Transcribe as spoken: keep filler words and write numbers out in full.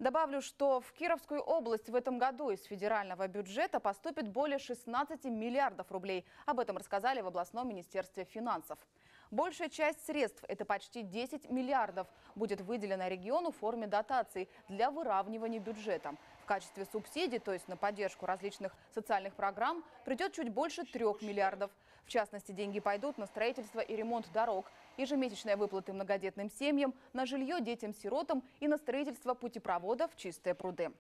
Добавлю, что в Кировскую область в этом году из федерального бюджета поступит более шестнадцати миллиардов рублей. Об этом рассказали в областном министерстве финансов. Большая часть средств, это почти десять миллиардов, будет выделена региону в форме дотаций для выравнивания бюджета. В качестве субсидий, то есть на поддержку различных социальных программ, придет чуть больше трех миллиардов. В частности, деньги пойдут на строительство и ремонт дорог, ежемесячные выплаты многодетным семьям, на жилье детям-сиротам и на строительство путепроводов в чистые пруды.